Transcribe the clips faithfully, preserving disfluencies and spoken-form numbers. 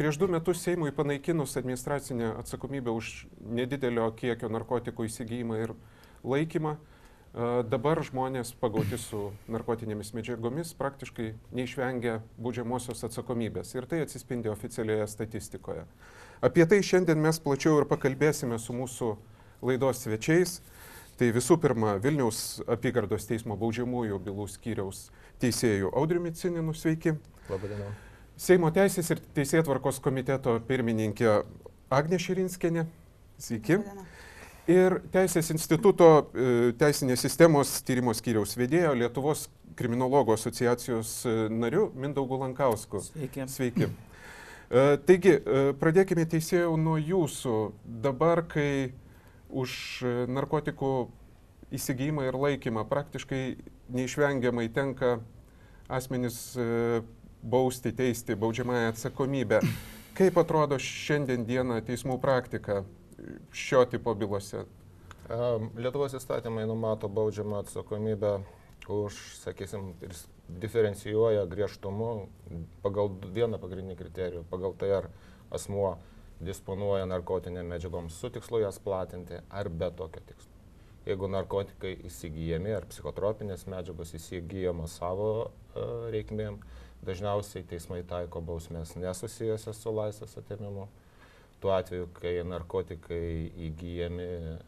prieš du metus Seimui panaikinus administracinę atsakomybę už nedidelio kiekio narkotikų įsigijimą ir laikymą, dabar žmonės pagauti su narkotinėmis medžiagomis praktiškai neišvengia baudžiamosios atsakomybės ir tai atsispindi oficialioje statistikoje. Apie tai šiandien mes plačiau ir pakalbėsime su mūsų laidos svečiais. Tai visų pirma, Vilniaus apygardos teismo baudžiamųjų bylų skyriaus teisėjų Audriumi Cininu, sveiki. Labadiena. Seimo teisės ir teisėtvarkos komiteto pirmininkė Agnė Širinskienė, sveiki. Labadiena. Ir Teisės instituto teisinės sistemos tyrimo skyriaus vedėjo Lietuvos kriminologų asociacijos nariu Mindaugu Lankausku. Sveiki. Sveiki. Taigi, pradėkime teisėjau nuo jūsų. Dabar, kai už narkotikų įsigijimą ir laikymą praktiškai neišvengiamai tenka asmenys bausti, teisti baudžiamąją atsakomybę. Kaip atrodo šiandien dieną teismų praktika šio tipo bylose? Lietuvos įstatymai numato baudžiamą atsakomybę už, sakysim, ir diferencijuoja griežtumu pagal vieną pagrindinį kriterijų, pagal tai ar asmuo disponuoja narkotinėm medžiagom su tikslu jas platinti ar be tokio tikslo. Jeigu narkotikai įsigijami ar psichotropinės medžiagos įsigijamos savo uh, reikmėm, dažniausiai teismai taiko bausmės nesusijusias su laisvės atėmimu. Tuo atveju, kai narkotikai įgyjami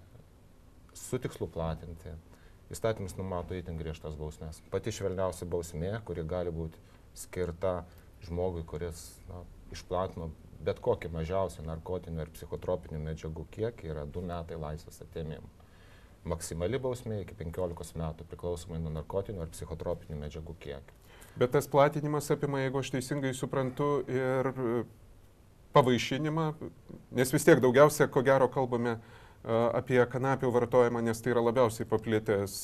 su tikslu platinti, įstatymas numato itin griežtas bausmės. Pati švelniausia bausmė, kuri gali būti skirta žmogui, kuris na, išplatino bet kokį mažiausią narkotinių ir psichotropinių medžiagų kiekį, yra du metai laisvės atėmimo. Maksimali bausmė iki penkiolikos metų priklausomai nuo narkotinių ar psichotropinių medžiagų kiekio. Bet tas platinimas apima, jeigu aš teisingai suprantu, ir pavaišinimą, nes vis tiek daugiausia, ko gero, kalbame apie kanapių vartojimą, nes tai yra labiausiai paplitęs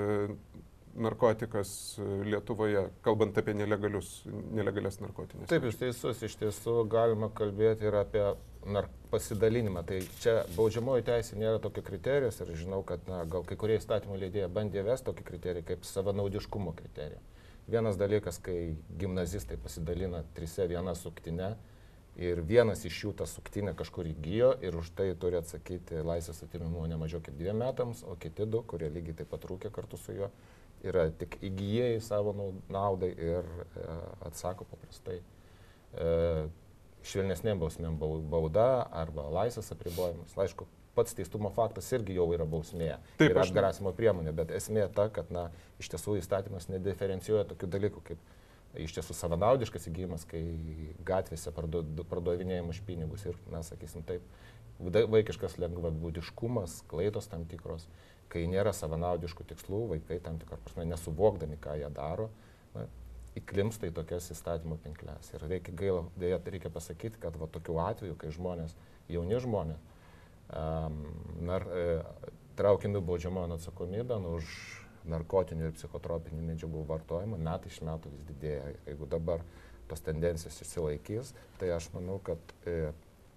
narkotikas Lietuvoje, kalbant apie nelegalius, nelegalias narkotinės. Taip, iš teisus, iš tiesų galima kalbėti ir apie nar pasidalinimą. Tai čia baudžiamoji teisė nėra tokio kriterijus ir žinau, kad na, gal kai kurie įstatymų leidėjai bandė vesti tokį kriterijų kaip savanaudiškumo kriterijų. Vienas dalykas, kai gimnazistai pasidalina trise vieną suktinę ir vienas iš jų tą suktinę kažkur įgijo ir už tai turi atsakyti laisvės atėmimu ne mažiau kaip dviem metams, o kiti du, kurie lygiai taip pat rūkė kartu su juo, yra tik įgyjėjai savo naudai ir e, atsako paprastai e, švelnesnėm bausmėm bauda arba laisvės apribojimas. Aišku, pats teistumo faktas irgi jau yra bausmė ir atgrasimo priemonė, bet esmė ta, kad na, iš tiesų įstatymas nediferencijuoja tokių dalykų kaip iš tiesų savanaudiškas įgyjimas, kai gatvėse pardu, parduovinėjama už pinigus ir, na, sakysim taip, vaikiškas lengvabūdiškumas, klaidos tam tikros, kai nėra savanaudiškų tikslų, vaikai tam tikrą prasme nesuvokdami, ką jie daro, na, įklimpsta į tokias įstatymų pinkles. Ir reikia gaila, dėja, reikia pasakyti, kad va, tokių atvejų, kai žmonės, jauni žmonės, um, nar, e, traukiami baudžiamojon atsakomybėn už narkotinių ir psichotropinių medžiagų vartojimą metai iš metų vis didėja. Jeigu dabar tos tendencijos išsilaikys, tai aš manau, kad e,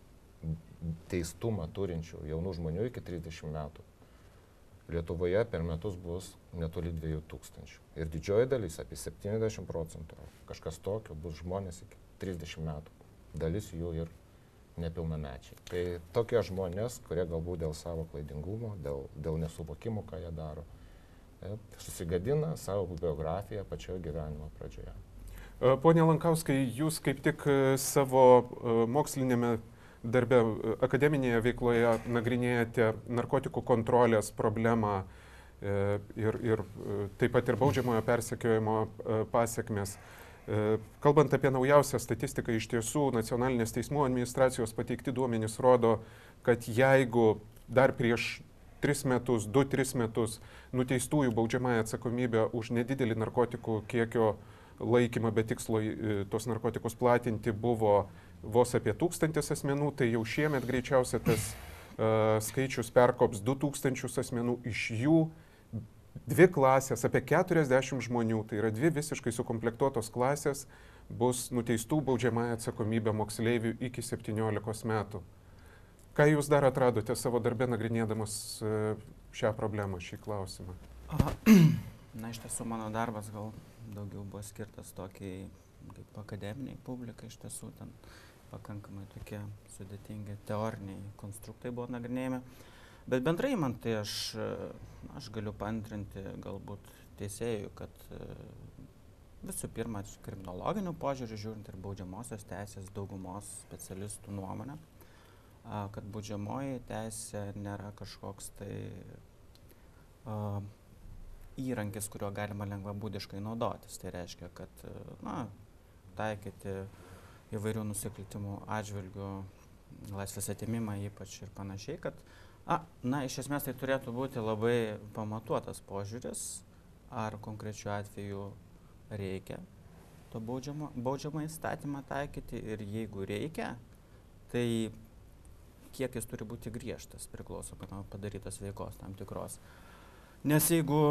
teistumą turinčių jaunų žmonių iki trisdešimt metų Lietuvoje per metus bus netoli dviejų tūkstančių. Ir didžioji dalis, apie septyniasdešimt procentų, kažkas tokio, bus žmonės iki trisdešimt metų. Dalis jų ir nepilnamečiai. Tai tokie žmonės, kurie galbūt dėl savo klaidingumo, dėl, dėl nesuvokimo, ką jie daro, susigadina savo biografiją pačioje gyvenimo pradžioje. Pone Lankauskai, jūs kaip tik savo mokslinėme darbe, akademinėje veikloje nagrinėjate narkotikų kontrolės problemą ir, ir taip pat ir baudžiamojo persekiojimo pasekmes. Kalbant apie naujausią statistiką, iš tiesų nacionalinės teismų administracijos pateikti duomenys rodo, kad jeigu dar prieš tris metus, du, tris metus nuteistųjų baudžiamąją atsakomybę už nedidelį narkotikų kiekio laikymą be tikslo tos narkotikus platinti buvo vos apie tūkstantis asmenų, tai jau šiemet greičiausiai tas uh, skaičius perkops du tūkstančius asmenų, iš jų dvi klasės, apie keturiasdešimt žmonių, tai yra dvi visiškai sukomplektuotos klasės, bus nuteistų baudžiamąją atsakomybę moksleivių iki septyniolikos metų. Ką jūs dar atradote savo darbe nagrinėdamas šią problemą, šį klausimą? Na, iš tiesų mano darbas gal daugiau buvo skirtas tokiai kaip akademiniai publikai, iš tiesų ten pakankamai tokie sudėtingi teoriniai konstruktai buvo nagrinėjami. Bet bendrai man tai aš, aš galiu paantrinti galbūt teisėjų, kad visų pirma, kriminologinių požiūrių žiūrint ir baudžiamosios teisės daugumos specialistų nuomonę, kad baudžiamoji teisė nėra kažkoks tai uh, įrankis, kuriuo galima lengvabūdiškai naudotis. Tai reiškia, kad na, taikyti įvairių nusikaltimų atžvilgių, laisvės atėmimą ypač ir panašiai, kad a, na, iš esmės tai turėtų būti labai pamatuotas požiūris, ar konkrečiu atveju reikia to baudžiamo, baudžiamą įstatymą taikyti ir jeigu reikia, tai kiek jis turi būti griežtas, priklausomai nuo padarytos veikos tam tikros. Nes jeigu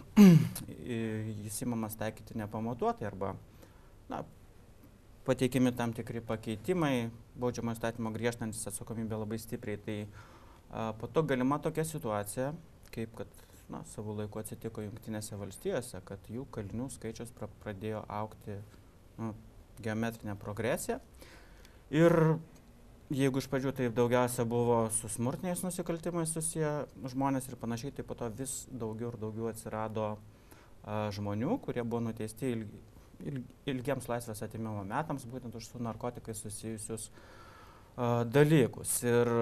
jis įmamas taikyti nepamatuotai arba na, pateikiami tam tikri pakeitimai, baudžiamo įstatymo griežtantis atsakomybė labai stipriai, tai a, po to galima tokia situacija, kaip kad na, savo laiku atsitiko Jungtinėse valstijose, kad jų kalinių skaičius pra pradėjo augti nu, geometrinę progresiją. Ir jeigu iš pradžių tai daugiausia buvo su smurtiniais nusikaltimais susiję žmonės ir panašiai, tai po to vis daugiau ir daugiau atsirado a, žmonių, kurie buvo nuteisti ilgi, il, ilgiems laisvės atėmimo metams, būtent už su narkotikais susijusius a, dalykus. Ir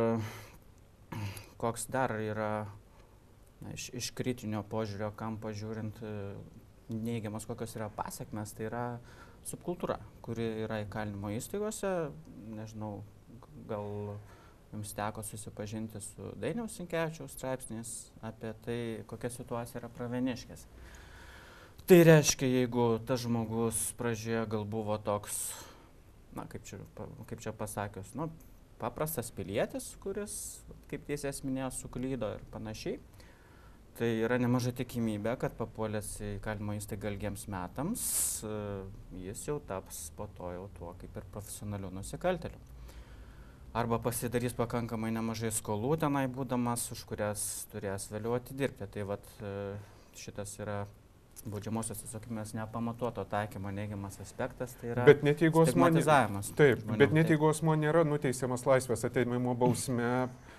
koks dar yra na, iš, iš kritinio požiūrio kampo žiūrint neigiamas, kokios yra pasiekmes, tai yra subkultūra, kuri yra įkalinimo įstaigose, nežinau, gal jums teko susipažinti su Dainiaus Sinkevičiaus straipsniais apie tai, kokia situacija yra Pravieniškėse. Tai reiškia, jeigu tas žmogus pradžioje gal buvo toks, na, kaip čia, kaip čia pasakius, nu, paprastas pilietis, kuris, kaip teisėjas minėjo, suklydo ir panašiai, tai yra nemaža tikimybė, kad papuolęs į įkalinimo įstaigą ilgiems metams, jis jau taps po to jau tuo kaip ir profesionaliu nusikaltėliu. Arba pasidarys pakankamai nemažai skolų tenai būdamas, už kurias turės vėliau atidirbti. Tai vat šitas yra baudžiamosios atsakomybės nepamatuoto taikymo neigiamas aspektas, tai yra bet net jeigu stigmatizavimas. Taip, žmonių, bet net taip. jeigu asmuo nėra nuteisiamas laisvės atėmimo bausme,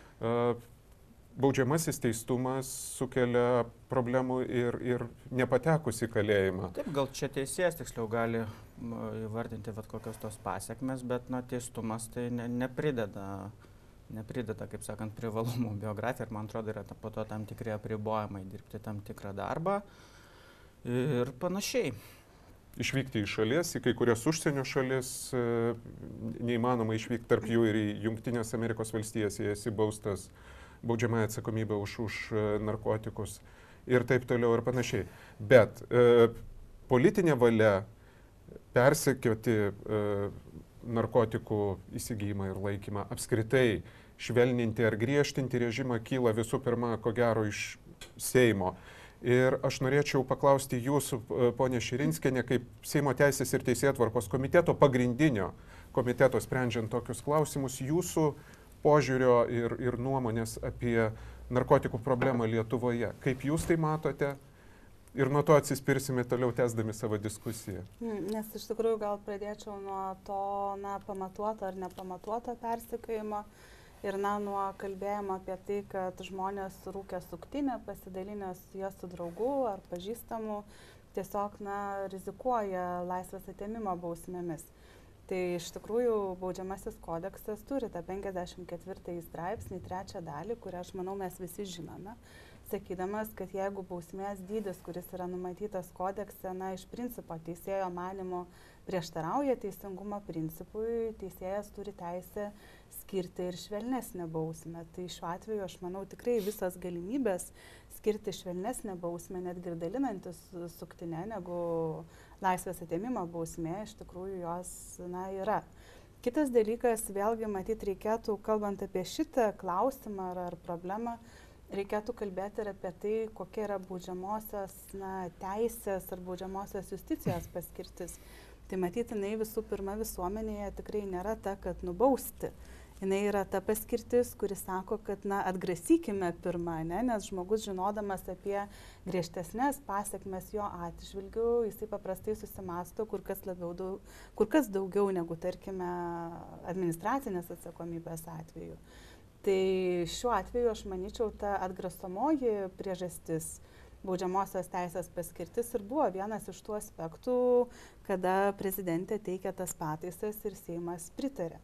baudžiamasis teistumas sukelia problemų ir, ir nepatekus į kalėjimą. Taip, gal čia teisėjas tiksliau gali įvardinti vat kokios tos pasiekmes, bet na, teistumas tai ne, neprideda, neprideda, kaip sakant, privalumų biografija ir man atrodo yra ta, po to tam tikri apribojimai dirbti tam tikrą darbą ir panašiai. Išvykti iš šalies, į kai kurias užsienio šalis, neįmanoma išvykti tarp jų ir į Jungtinės Amerikos valstijas, jei esi baustas baudžiamąją atsakomybę už, už narkotikus ir taip toliau ir panašiai. Bet e, politinė valia persekioti e, narkotikų įsigijimą ir laikymą, apskritai švelninti ar griežtinti režimą kyla visų pirma, ko gero, iš Seimo. Ir aš norėčiau paklausti jūsų, ponė Širinskienė, kaip Seimo Teisės ir Teisėtvarkos komiteto, pagrindinio komiteto sprendžiant tokius klausimus, jūsų požiūrio ir, ir nuomonės apie narkotikų problemą Lietuvoje. Kaip jūs tai matote? Ir nuo to atsispirsime toliau tęsdami savo diskusiją. Nes iš tikrųjų gal pradėčiau nuo to na, pamatuoto ar nepamatuoto persekiojimo ir na, nuo kalbėjimo apie tai, kad žmonės rūkė suktinę, pasidalinęs ją su draugų ar pažįstamų, tiesiog na, rizikuoja laisvės atėmimo bausmėmis. Tai iš tikrųjų baudžiamasis kodeksas turi tą penkiasdešimt ketvirtąjį straipsnį, trečią dalį, kurią aš manau mes visi žinome, sakydamas, kad jeigu bausmės dydis, kuris yra numatytas kodekse, na, iš principo teisėjo manymo prieštarauja teisingumo principui, teisėjas turi teisę skirti ir švelnesnę bausmę. Tai šiuo atveju aš manau tikrai visas galimybės skirti švelnesnę bausmę, netgi ir dalinantis suktinę negu laisvės atėmimo bausmė, iš tikrųjų jos na, yra. Kitas dalykas, vėlgi matyt reikėtų, kalbant apie šitą klausimą ar, ar problemą, reikėtų kalbėti ir apie tai, kokia yra baudžiamosios na, teisės ar baudžiamosios justicijos paskirtis. Tai matyt, jinai visų pirma visuomenėje tikrai nėra ta, kad nubausti. jinai yra ta paskirtis, kuris sako, kad na, atgrasykime pirmą, ne? Nes žmogus žinodamas apie griežtesnės pasiekmes jo atžvilgių, jisai paprastai susimasto kur kas, labiau, daug, kur kas daugiau negu, tarkime, administracinės atsakomybės atveju. Tai šiuo atveju aš manyčiau, ta atgrasomoji priežastis, baudžiamosios teisės paskirtis ir buvo vienas iš tų aspektų, kada prezidentė teikia tas pataisas ir Seimas pritarė.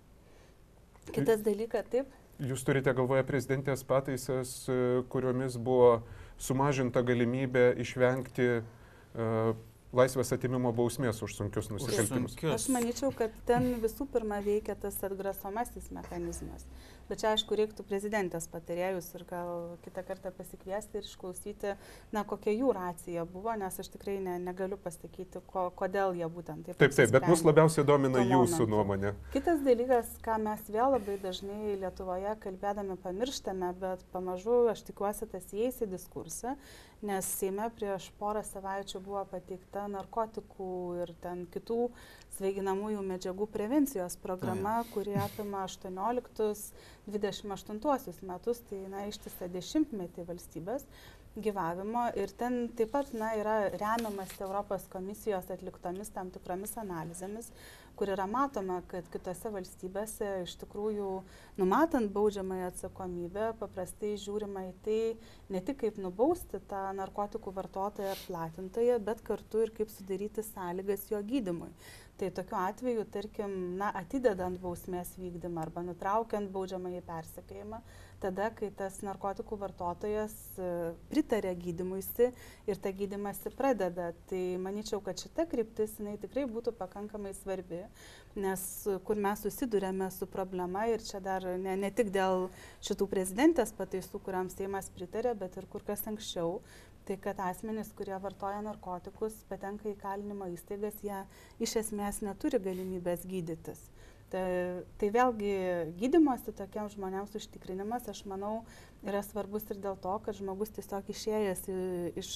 Kitas dalykas, taip. Jūs turite galvoje prezidentės pataisas, kuriomis buvo sumažinta galimybė išvengti uh, laisvės atimimo bausmės už sunkius nusikaltimus. Aš manyčiau, kad ten visų pirma veikia tas atgrasomasis mechanizmas. Bet čia, aišku, reiktų prezidentės patarėjus ir gal kitą kartą pasikviesti ir išklausyti, na, kokia jų racija buvo, nes aš tikrai ne, negaliu pasakyti, ko, kodėl jie būtent taip. Taip, taip, bet mus labiausiai domina jūsų nuomonė. Kitas dalykas, ką mes vėl labai dažnai Lietuvoje kalbėdami pamirštame, bet pamažu, aš tikiuosi, tas įeis į diskursą, nes Seime prieš porą savaičių buvo pateikta narkotikų ir ten kitų svaiginamųjų medžiagų prevencijos programa, kuri apima aštuonioliktus dvidešimt aštuntuosius metus, tai na, ištisą dešimtmetį valstybės gyvavimo ir ten taip pat na, yra remiamas Europos komisijos atliktomis tam tikromis analizėmis, kur yra matoma, kad kitose valstybėse iš tikrųjų numatant baudžiamąją atsakomybę, paprastai žiūrima į tai ne tik kaip nubausti tą narkotikų vartotoją ar platintoją, bet kartu ir kaip sudaryti sąlygas jo gydymui. Tai tokiu atveju, tarkim, na, atidedant bausmės vykdymą arba nutraukiant baudžiamąjį persekiojimą, tada, kai tas narkotikų vartotojas pritarė gydymuisi ir tą gydymąsi pradeda. Tai manyčiau, kad šita kryptis jinai tikrai būtų pakankamai svarbi, nes kur mes susidurėme su problema ir čia dar ne, ne tik dėl šitų prezidentės pataisų, kuriams Seimas pritarė, bet ir kur kas anksčiau, tai kad asmenys, kurie vartoja narkotikus, patenka į kalinimo įstaigas, jie iš esmės neturi galimybės gydytis. Tai, tai vėlgi gydymosi tokiems žmonėms užtikrinimas, aš manau, yra svarbus ir dėl to, kad žmogus tiesiog išėjęs iš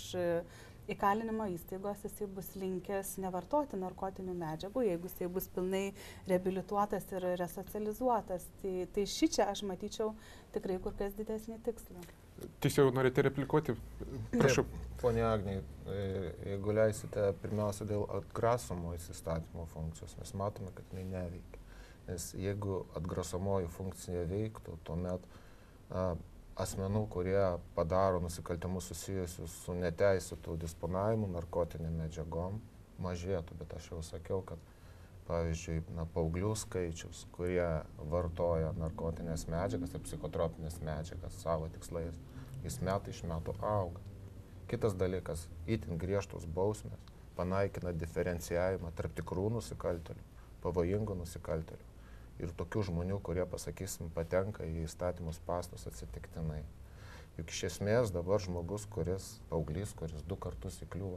įkalinimo įstaigos, jisai bus linkęs nevartoti narkotinių medžiagų, jeigu jisai bus pilnai reabilituotas ir resocializuotas. Tai, tai ši čia aš matyčiau tikrai kur kas didesnį tikslą. Tiesiog norite replikuoti? Prašau. Pone Agnei, jeigu leisite, pirmiausia dėl atgrasomojo įstatymo funkcijos, mes matome, kad jinai neveikia. Nes jeigu atgrasomoji funkcija veiktų, tuomet a, asmenų, kurie padaro nusikaltimus susijusius su neteisėtu disponavimu narkotinėm medžiagom, mažėtų. Bet aš jau sakiau, kad pavyzdžiui, na, paauglių skaičius, kurie vartoja narkotinės medžiagas ir psichotropinės medžiagas savo tikslais, jis metai iš metų auga. Kitas dalykas, itin griežtos bausmės panaikina diferencijavimą tarp tikrų nusikaltėlių, pavojingų nusikaltėlių ir tokių žmonių, kurie, pasakysim, patenka į įstatymus spąstus atsitiktinai. Juk iš esmės dabar žmogus, kuris, paauglys, kuris du kartus įkliuvo,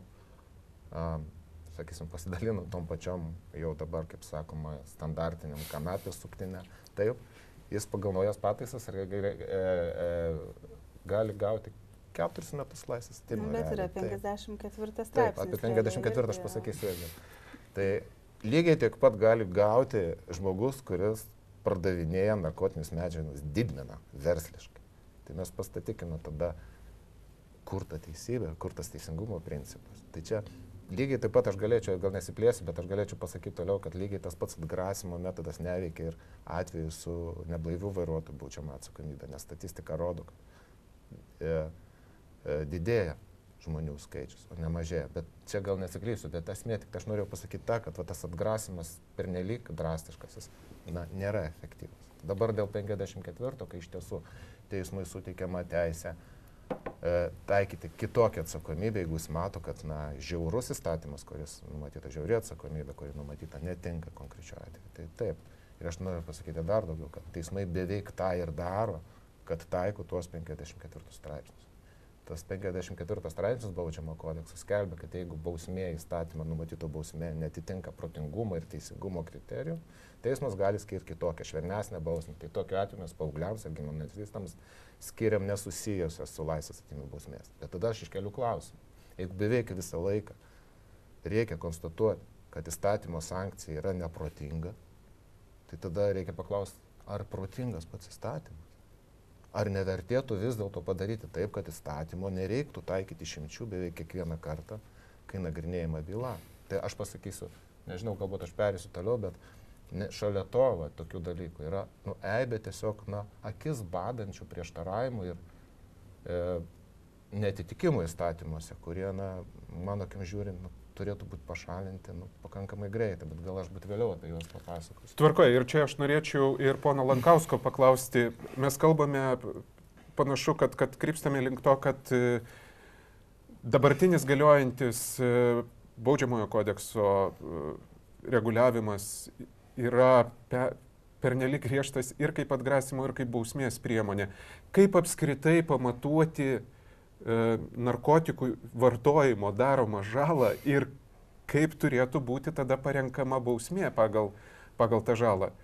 um, sakysim, pasidalino tom pačiom, jau dabar, kaip sakoma, standartiniam kanapės suktinę, taip, jis pagal naujas pataisas e, e, e, gali gauti keturis metus laisvės atėmimo. Bet yra penkiasdešimt ketvirtas straipsnis. Taip, apie penkiasdešimt ketvirtą aš pasakysiu irgi. Tai lygiai tiek pat gali gauti žmogus, kuris pardavinėja narkotinius medžiagas didmena versliškai. Tai mes pastatykime tada, kur ta teisybė, kur tas teisingumo principas. Tai čia lygiai taip pat aš galėčiau, gal nesiplėsiu, bet aš galėčiau pasakyti toliau, kad lygiai tas pats atgrasimo metodas neveikia ir atveju su neblaivių vairuotojų baudžiama atsakomybė, nes statistika rodo, kad e, e, didėja žmonių skaičius, o ne mažėja. Bet čia gal nesiklysiu, bet esmė tik aš noriu pasakyti tą, kad va, tas atgrasimas pernelyg drastiškas, jis na, nėra efektyvus. Dabar dėl penkiasdešimt ketvirto, kai iš tiesų teismui suteikiama teisė e, taikyti kitokią atsakomybę, jeigu jis mato, kad na, žiaurus įstatymas, kuris numatyta žiauri atsakomybė, kuri numatyta netinka konkrečiu atveju. Tai taip. Ir aš noriu pasakyti dar daugiau, kad teismai beveik tą ir daro, kad taiko tuos penkiasdešimt ketvirtus straipsnius. Tas penkiasdešimt ketvirtas straipsnis baudžiamo kodekso skelbia, kad jeigu bausmė įstatymą numatyto bausmė netitinka protingumo ir teisingumo kriterijų, teismas gali skirti kitokią švelnesnę bausmę. Tai tokiu atveju mes paaugliams ir gimnazistams skiriam nesusijusios su laisvės atėmimo bausmės. Bet tada aš iškeliu klausimą. Jeigu beveik visą laiką reikia konstatuoti, kad įstatymo sankcija yra neprotinga, tai tada reikia paklausti, ar protingas pats įstatymas? Ar nevertėtų vis dėlto padaryti taip, kad įstatymo nereiktų taikyti išimčių beveik kiekvieną kartą, kai nagrinėjama byla? Tai aš pasakysiu, nežinau, galbūt aš perėsiu toliau, bet ne, šalia to va, tokių dalykų yra nu, eibė tiesiog na, akis badančių prieštaravimų ir e, netitikimų įstatymuose, kurie, na, mano akim žiūrint, nu, turėtų būti pašalinti nu, pakankamai greitai, bet gal aš būt vėliau apie juos papasakosiu. Tvarkoje, ir čia aš norėčiau ir pono Lankausko paklausti. Mes kalbame, panašu, kad, kad krypstame link to, kad dabartinis galiojantis baudžiamojo kodekso reguliavimas yra pe, pernelyg griežtas ir kaip atgrasimo, ir kaip bausmės priemonė. Kaip apskritai pamatuoti narkotikų vartojimo daromą žalą ir kaip turėtų būti tada parenkama bausmė pagal, pagal tą žalą?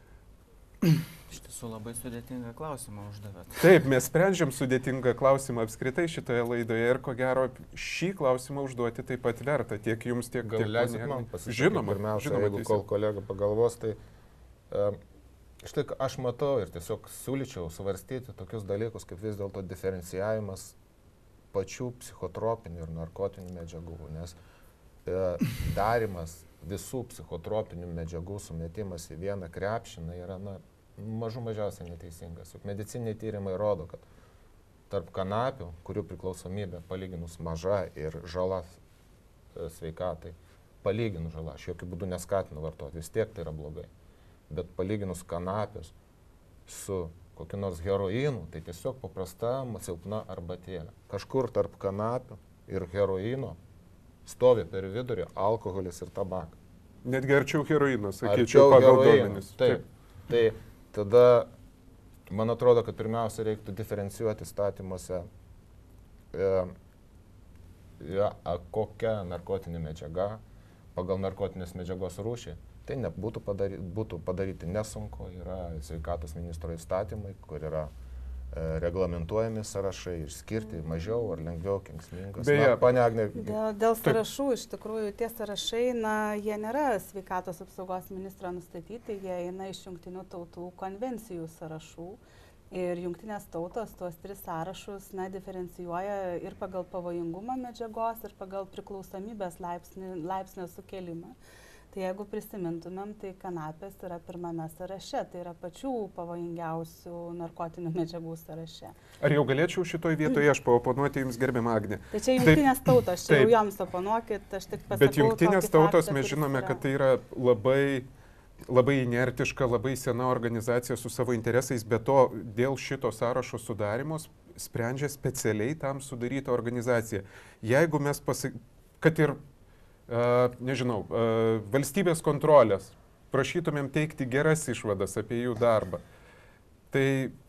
Iš tiesų labai sudėtingą klausimą uždavėt. Taip, mes sprendžiam sudėtingą klausimą apskritai šitoje laidoje ir ko gero šį klausimą užduoti taip pat verta tiek jums, tiek gal leisit man pasisakyti. Žinoma, pirmiausia, žinoma, jeigu kol kolega pagalvos, tai uh, štai aš matau ir tiesiog siūlyčiau svarstyti tokius dalykus, kaip vis dėlto diferencijavimas pačių psichotropinių ir narkotinių medžiagų, nes e, darimas visų psichotropinių medžiagų sumetimas į vieną krepšiną yra na, mažų mažiausiai neteisingas. Juk mediciniai tyrimai rodo, kad tarp kanapių, kurių priklausomybė palyginus maža ir žala e, sveikatai, palyginus žala, aš jokių būdų neskatinu vartoti, vis tiek tai yra blogai, bet palyginus kanapius su kokiu nors heroinu, tai tiesiog paprasta silpna arbatėlė. Kažkur tarp kanapių ir heroino stovi per vidurį alkoholis ir tabakas. Netgi arčiau heroino, sakyčiau, pagal duomenis. Taip. Tai tada, man atrodo, kad pirmiausia reiktų diferencijuoti įstatymuose, e, ja, kokia narkotinė medžiaga pagal narkotinės medžiagos rūšį. Tai nebūtų padary, būtų padaryti nesunku, yra sveikatos ministro įstatymai, kur yra e, reglamentuojami sąrašai ir skirti mažiau ar lengviau kenksmingas. Beje, pane Agne, dėl, dėl sąrašų, iš tikrųjų, tie sąrašai, na, jie nėra sveikatos apsaugos ministro nustatyti, jie eina iš Jungtinių tautų konvencijų sąrašų. Ir Jungtinės tautos tuos tris sąrašus, na, diferencijuoja ir pagal pavojingumą medžiagos, ir pagal priklausomybės laipsnį, laipsnio sukelimą. Tai jeigu prisimintumėm, tai kanapės yra pirmame sąraše, tai yra pačių pavojingiausių narkotinių medžiagų sąraše. Ar jau galėčiau šitoj vietoje aš paoponuoti jums, gerbiama Agnė? Tai čia Jungtinės tautos, čia jau joms oponuokit, aš tik pasakau. Bet Jungtinės tautos faktą, mes žinome, kad tai yra labai, labai inertiška, labai sena organizacija su savo interesais, bet to dėl šito sąrašo sudarimos sprendžia specialiai tam sudaryta organizacija. Jeigu mes pasak... kad ir Uh, nežinau, uh, valstybės kontrolės, prašytumėm teikti geras išvadas apie jų darbą. Tai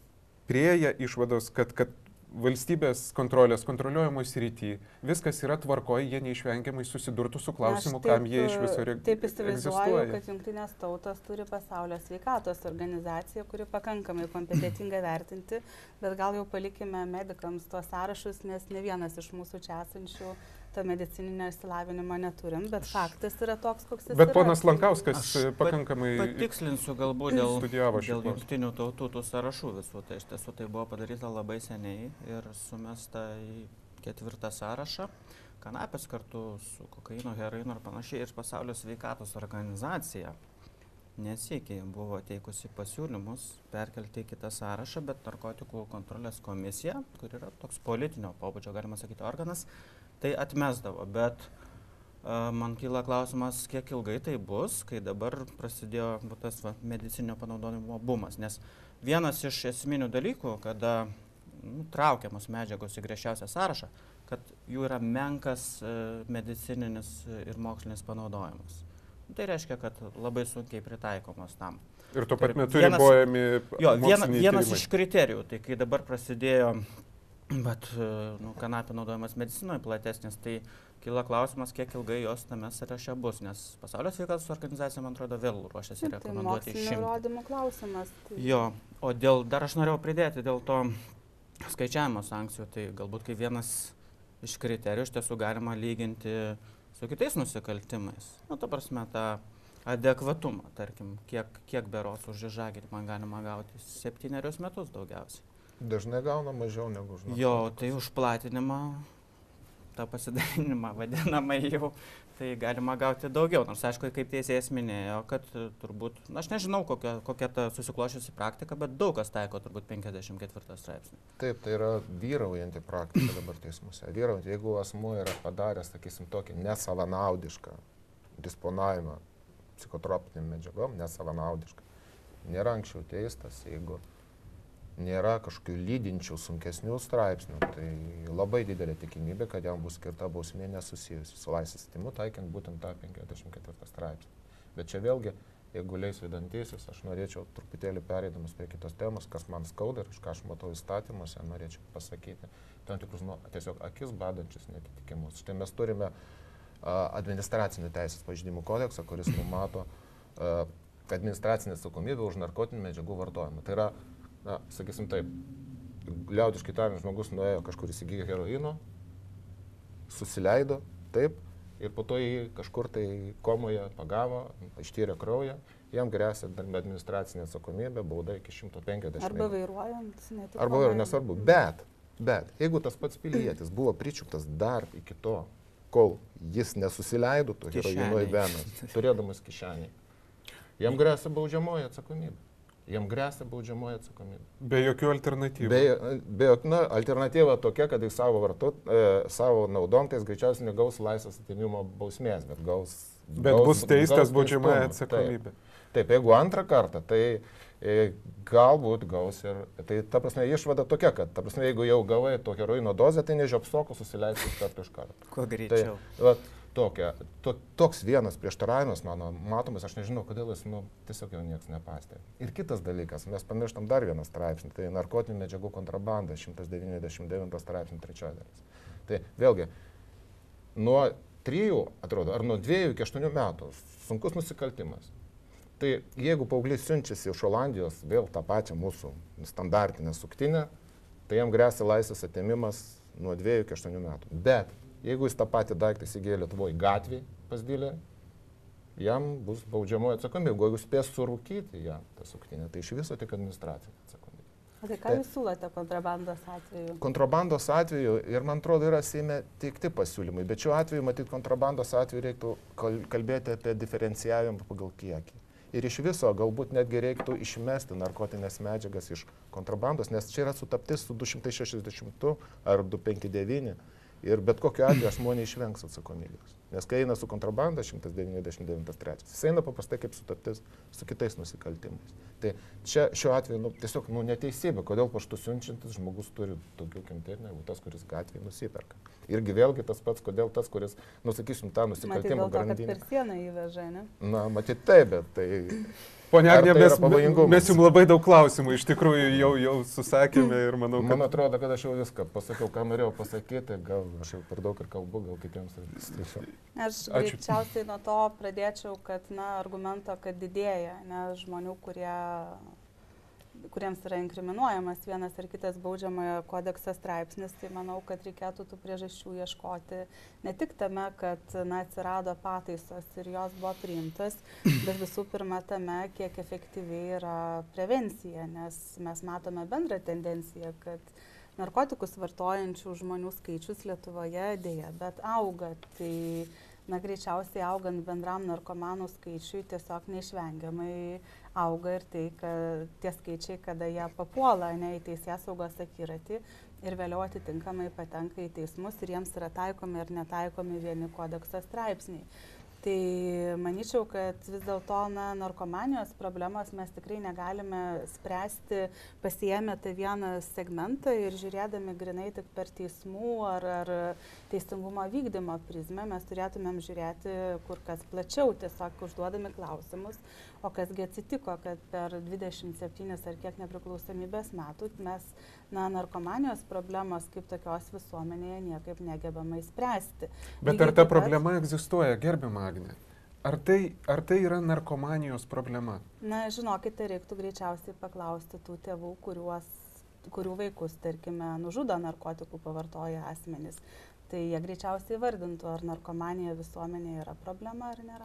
prieja išvados, kad, kad valstybės kontrolės kontroliuojamoj srity viskas yra tvarkoje, jie neišvengiamai susidurtų su klausimu, taip, kam jie iš viso egzistuoja. Taip įsivaizduoju, kad Jungtinės tautos turi pasaulio sveikatos organizaciją, kuri pakankamai kompetentinga vertinti, bet gal jau palikime medikams tuos sąrašus, nes ne vienas iš mūsų čia esančių to medicininio išsilavinimo neturim, bet faktas yra toks, koks jis bet yra. Bet ponas Lankauskas Aš pakankamai patikslinsiu galbūt dėl, dėl jungtinių tautų tų sąrašų visų. Tai iš tiesų tai buvo padaryta labai seniai ir sumesta į ketvirtą sąrašą. Kanapės kartu su kokaino, heroino ir panašiai ir pasaulio sveikatos organizacija nesiekiai buvo teikusi pasiūlymus perkelti į kitą sąrašą, bet narkotikų kontrolės komisija, kur yra toks politinio pobūdžio, galima sakyti, organas, tai atmesdavo, bet uh, man kyla klausimas, kiek ilgai tai bus, kai dabar prasidėjo tas va, medicinio panaudojimo bumas, nes vienas iš esminių dalykų, kada nu, traukiamos medžiagos į griežčiausią sąrašą, kad jų yra menkas uh, medicininis ir mokslinis panaudojimas. Tai reiškia, kad labai sunkiai pritaikomos tam. Ir tuo pat metu vienas, ribojami jo, viena, moksliniai vienas tyrimai. iš kriterijų, tai kai dabar prasidėjo bet nu, kanapė naudojamas medicinoje platesnis, tai kyla klausimas, kiek ilgai jos tame sąraše bus, nes pasaulio sveikatos organizacija, man atrodo, vėl ruošiasi tai rekomenduoti išimti. Tai mokslinio įrodymų klausimas. Tai... Jo, o dėl, dar aš norėjau pridėti dėl to skaičiavimo sankcijų, tai galbūt kaip vienas iš kriterijų iš tiesų galima lyginti su kitais nusikaltimais. Nu, ta prasme, tą adekvatumą, tarkim, kiek, kiek beros už išžaginimą galima gauti, septynerius metus daugiausiai. Dažnai gauna mažiau negu už Jo, narkotikus. tai už platinimą, tą pasidalinimą vadinamą jau, tai galima gauti daugiau. Nors aišku, kaip teisėjas minėjo, kad turbūt, na, aš nežinau, kokia, kokia ta susiklošiusi praktika, bet daug kas taiko turbūt penkiasdešimt ketvirtą straipsnį. Taip, tai yra vyraujanti praktika dabar teismuose. Vyraujant, jeigu asmuo yra padaręs, sakysim, tokį nesavanaudišką disponavimą psichotropinėm medžiagom, nesavanaudišką, nėra anksčiau teistas, jeigu nėra kažkokių lydinčių sunkesnių straipsnių, tai labai didelė tikimybė, kad jam bus skirta bausmė nesusijusi su laisvės atėmimu, taikant būtent tą penkiasdešimt ketvirtą straipsnį. Bet čia vėlgi, jeigu leis vedantysis, aš norėčiau truputėlį pereidamas prie kitos temos, kas man skauda ir iš ką aš matau įstatymuose, norėčiau pasakyti tam tikrus nu, tiesiog akis badančius netitikimus. Štai mes turime a, administracinių teisės pažeidimų kodeksą, kuris numato a, administracinę atsakomybę už narkotinių medžiagų vartojimą. Tai yra, na, sakysim taip, liaudiškai tariant, žmogus nuėjo kažkur įsigijo heroino, susileido, taip, ir po to jį kažkur tai komoje pagavo, ištyrė kraują, jam grėsia administracinė atsakomybė, bauda iki šimto penkiasdešimt. Arba vairuojant, ne tik. Arba vairuojant, nesvarbu. Bet, bet, jeigu tas pats pilietis buvo pričiuptas dar iki to, kol jis nesusileido to heroino į veną, turėdamas kišenį, jam grėsia baudžiamoji atsakomybė. Jam grėsia baudžiamoji atsakomybė. Be jokių alternatyvų. Be, be na, alternatyva tokia, kad jis savo, vartot, e, savo naudom, tai jis greičiausiai negaus laisvės atėmimo bausmės, bet gaus... Bet gaus, bus teistas baudžiamąją teistumą. atsakomybę. Taip. Taip, jeigu antrą kartą, tai e, galbūt gaus ir... Tai ta prasme, išvada tokia, kad, ta prasme, jeigu jau gavai to heroino dozę, tai nežiopsoko susileisti iš karto iš karto. Kuo greičiau. Tai, va, tokia, to, toks vienas prieštaravimas mano matomas, aš nežinau, kodėl jis, nu, tiesiog jau niekas nepastebė. Ir kitas dalykas, mes pamirštam dar vieną straipsnį, tai narkotinių medžiagų kontrabanda, šimtas devyniasdešimt devintas straipsnį trečioji dalis. Tai vėlgi, nuo trijų, atrodo, ar nuo dviejų iki aštuonių metų sunkus nusikaltimas. Tai jeigu paauglys siunčiasi iš Olandijos vėl tą pačią mūsų standartinę suktinę, tai jam grėsia laisvės atėmimas nuo dviejų iki aštuonių metų. Bet jeigu jis tą patį daiktą įsigijo Lietuvoje gatvėje pas dilę, jam bus baudžiamoji atsakomybė. Jeigu spės surūkyti ją tą suktinę, tai iš viso tik administracinė atsakomybė. O tai ką jūs siūlote kontrabandos atveju? Kontrabandos atveju, ir man atrodo, yra Seime teikti pasiūlymai, bet šiuo atveju, matyt, kontrabandos atveju reiktų kalbėti apie diferencijavimą pagal kiekį. Ir iš viso galbūt netgi reiktų išmesti narkotinės medžiagas iš kontrabandos, nes čia yra sutaptis su du šimtai šešiasdešimtu ar du penki devyni. Ir bet kokiu atveju asmuo neišvengs atsakomybės. Nes kai eina su kontrabanda šimtas devyniasdešimt devintas trečias, jis eina paprastai kaip sutaptis su kitais nusikaltimais. Tai čia šiuo atveju nu, tiesiog nu, neteisybė, kodėl paštu siunčiantis žmogus turi daugiau kentėti negu tas, kuris gatvėje nusiperka. Irgi vėlgi tas pats, kodėl tas, kuris, nusakysim, tą nusikaltimą grandinę. Matyt, dėl to, kad per sieną įveža, ne? Na, matyt taip, bet tai... Pone Agne, tai mes, pavojingumas? mes jums labai daug klausimų iš tikrųjų jau, jau susakėme ir manau, kad... Man atrodo, kad aš jau viską pasakiau, ką norėjau pasakyti, gal aš jau per daug ir kalbu, gal kitiems stišiau. Aš greičiausiai nuo to pradėčiau, kad, na, argumento, kad didėja, nes žmonių, kurie, kuriems yra inkriminuojamas vienas ar kitas baudžiamojo kodekso straipsnis, tai manau, kad reikėtų tų priežasčių ieškoti ne tik tame, kad, na, atsirado pataisos ir jos buvo priimtos, bet visų pirma tame, kiek efektyviai yra prevencija, nes mes matome bendrą tendenciją, kad narkotikus vartojančių žmonių skaičius Lietuvoje dėja, bet auga. Tai, na, greičiausiai augant bendram narkomanų skaičiui tiesiog neišvengiamai auga ir tai, kad tie skaičiai, kada jie papuola ne į teisėsaugos akiratį ir vėliau atitinkamai patenka į teismus ir jiems yra taikomi ir netaikomi vieni kodekso straipsniai. Tai manyčiau, kad vis dėlto na, narkomanijos problemos mes tikrai negalime spręsti pasiėmę tą vieną segmentą ir žiūrėdami grinai tik per teismų ar, ar teisingumo vykdymo prizmę, mes turėtumėm žiūrėti kur kas plačiau, tiesiog užduodami klausimus, o kasgi atsitiko, kad per dvidešimt septynis ar kiek nepriklausomybės metų mes na, narkomanijos problemos kaip tokios visuomenėje niekaip negebame įspręsti. Bet Lygiai ar ta taip pat- problema egzistuoja, gerbiama Agne? Ar tai, ar tai yra narkomanijos problema? Na, žinokite, reiktų greičiausiai paklausti tų tėvų, kuriuos, kurių vaikus, tarkime, nužudo narkotikų pavartoję asmenys. Tai jie greičiausiai vardintų, ar narkomanija visuomenėje yra problema ar nėra.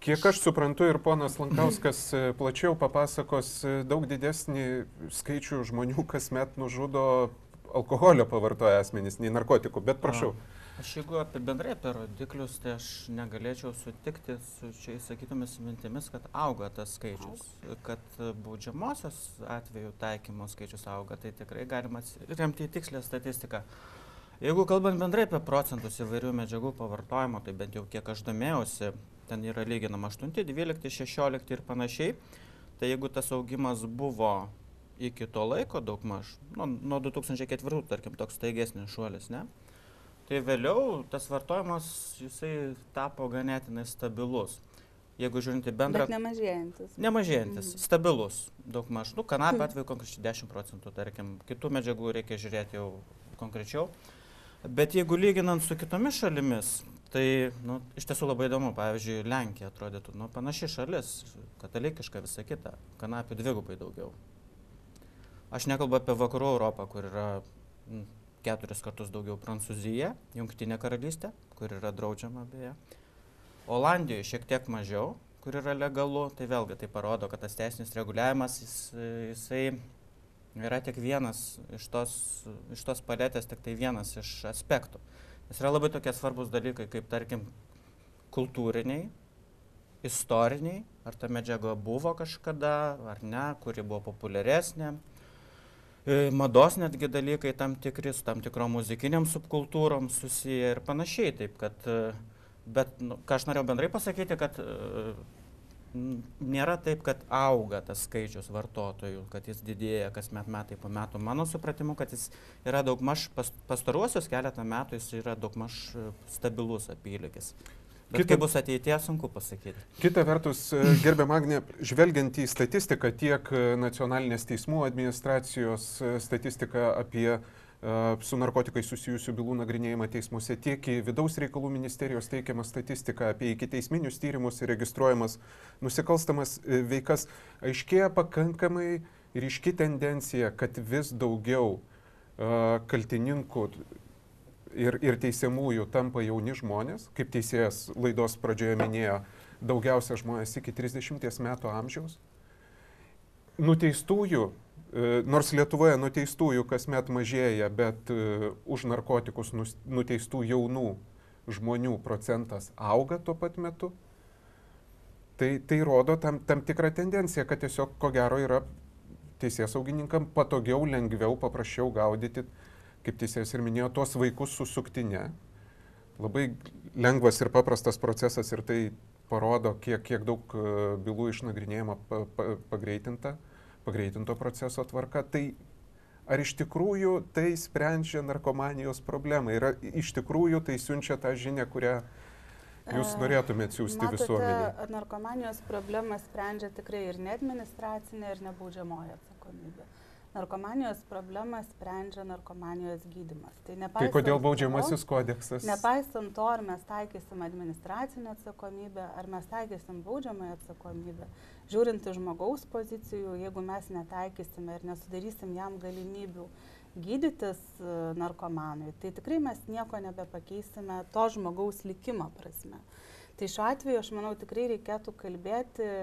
Kiek aš suprantu ir ponas Lankauskas plačiau papasakos daug didesnį skaičių žmonių kasmet nužudo alkoholio pavartoję asmenys, nei narkotikų, bet prašau. A. Aš jeigu apie bendrai apie rodiklius, tai aš negalėčiau sutikti su čia įsakytomis mintimis, kad auga tas skaičius, kad baudžiamosios atveju taikymo skaičius auga, tai tikrai galima remti į tikslę statistiką. Jeigu kalbant bendrai apie procentus įvairių medžiagų pavartojimo, tai bent jau kiek aš domėjausi, ten yra lyginama aštunti, dvylikti, šešiolikti ir panašiai, tai jeigu tas augimas buvo iki to laiko daugmaž, nu, nuo du tūkstančiai ketvirtų, tarkim, toks staigesnis šuolis, ne? Tai vėliau tas vartojimas, jisai tapo ganėtinai stabilus. Jeigu žiūrint į bendrą... Bet nemažėjantis. Nemažėjantis, mm. stabilus daugmaž. Nu, kanapė atveju konkrečiai dešimt procentų, tarkim, kitų medžiagų reikia žiūrėti jau konkrečiau. Bet jeigu lyginant su kitomis šalimis, tai nu, iš tiesų labai įdomu, pavyzdžiui, Lenkija atrodytų, nu, panaši šalis, katalikiška visa kita, kanapių dvigubai daugiau. Aš nekalbu apie vakarų Europą, kur yra... Mm, keturis kartus daugiau Prancūzija, Jungtinė karalystė, kur yra draudžiama beje. Olandijoje šiek tiek mažiau, kur yra legalu, tai vėlgi tai parodo, kad tas teisinis reguliavimas, jis, jisai yra tik vienas iš tos, iš tos paletės, tik tai vienas iš aspektų. Jis yra labai tokie svarbus dalykai, kaip tarkim kultūriniai, istoriniai, ar ta medžiaga buvo kažkada, ar ne, kuri buvo populiaresnė. Mados netgi dalykai tam tikri, su tam tikrom muzikiniam subkultūrom susiję ir panašiai. Taip, kad, bet, nu, ką aš norėjau bendrai pasakyti, kad nėra taip, kad auga tas skaičius vartotojų, kad jis didėja kasmet metai po metų. Mano supratimu, kad jis yra daugmaž, pas, pastaruosius keletą metų jis yra daugmaž stabilus apylygis. Bet Kita, kaip bus ateityje, sunku pasakyti. Kita vertus, gerbiama Agnė, žvelgiant į statistiką, tiek nacionalinės teismų administracijos statistiką apie uh, su narkotikai susijusių bylų nagrinėjimą teismuose, tiek į vidaus reikalų ministerijos teikiamą statistiką apie ikiteisminius tyrimus ir registruojamas nusikalstamas veikas, aiškėja pakankamai ryški tendencija, kad vis daugiau uh, kaltininkų Ir, ir teisiamųjų tampa jauni žmonės, kaip teisėjas laidos pradžioje minėjo, daugiausia žmonės iki trisdešimties metų amžiaus. Nuteistųjų, nors Lietuvoje nuteistųjų kasmet mažėja, bet už narkotikus nuteistų jaunų žmonių procentas auga tuo pat metu. Tai, tai rodo tam, tam tikrą tendenciją, kad tiesiog ko gero yra teisėsaugininkam patogiau, lengviau, paprasčiau gaudyti, kaip teisėjas ir minėjo, tuos vaikus su suktinė. Labai lengvas ir paprastas procesas ir tai parodo, kiek, kiek daug bylų išnagrinėjama pa, pa, pagreitinta, pagreitinto proceso tvarka. Tai ar iš tikrųjų tai sprendžia narkomanijos problemą? Ir iš tikrųjų tai siunčia tą žinią, kurią jūs norėtumėte siūsti visuomeniai? Matote, narkomanijos problemą sprendžia tikrai ir ne administracinė, ir nebaudžiamoji atsakomybė. Narkomanijos problemą sprendžia narkomanijos gydymas. Tai, tai kodėl baudžiamasis kodeksas? Nepaisant to, ar mes taikysim administracinę atsakomybę, ar mes taikysim baudžiamąją atsakomybę, žiūrint iš žmogaus pozicijų, jeigu mes netaikysime ir nesudarysim jam galimybių gydytis narkomanui, tai tikrai mes nieko nebepakeisime to žmogaus likimo prasme. Tai šiuo atveju, aš manau, tikrai reikėtų kalbėti